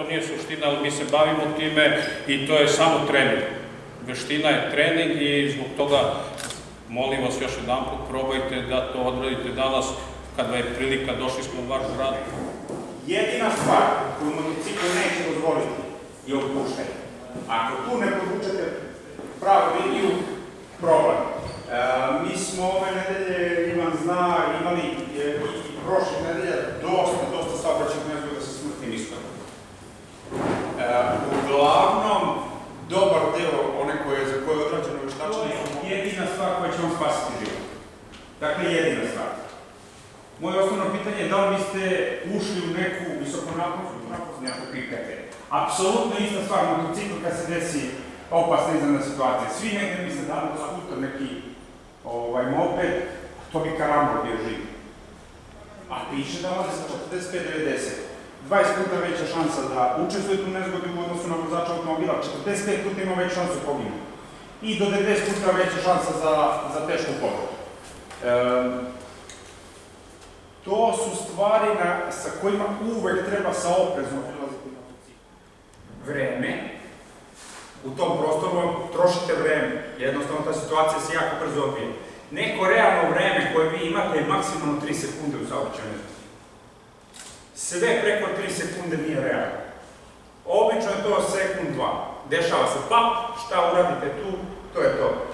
to nije suština, ali mi se bavimo time i to je samo trening. Veština je trening i zbog toga molim vas još jedan put, probajte da to odradite danas kada je prilika, došli smo u vaš grad. Jedina stvar koju motocikl neće dozvoliti je opuštanje. Ako tu ne podvučete pravu liniju, problem. Mi smo ove nedelje, Ivan zna, imali i prošle nedelje dosta saobraćajnih nezgoda sa smrtnim ishodom. Uglavnom, dobar deo one za koje je odrađeno veštačenje je jedina stvar koja će vam spasiti život. Dakle, jedina stvar. Moje osnovno pitanje je da li biste ušli u neku visokonaponsku ako klikate. Apsolutno ista stvar motocikl kad se desi opasna iznenadna situacija. Svi negde misle da je skuter neki moped, to bi karambol bio živ. A piše da vlade sa 45-90. 20 puta veća šansa da učestvujete u nezgodi u odnosu na vozača automobila, 45 puta ima veću šansu poginu. I do 90 puta veća šansa za tešku povredu. To su stvari sa kojima uvek treba sa oprezom prilaziti na motocikl. Vreme. U tom prostoru vam trošite vreme. Jednostavno ta situacija se jako brzo odvije. Neko realno vreme koje vi imate je maksimalno 3 sekunde u saobraćaju. Sve preko 3 sekunde nije realno. Obično je to sekund 2. Dešava se pap, šta uradite tu, to je to.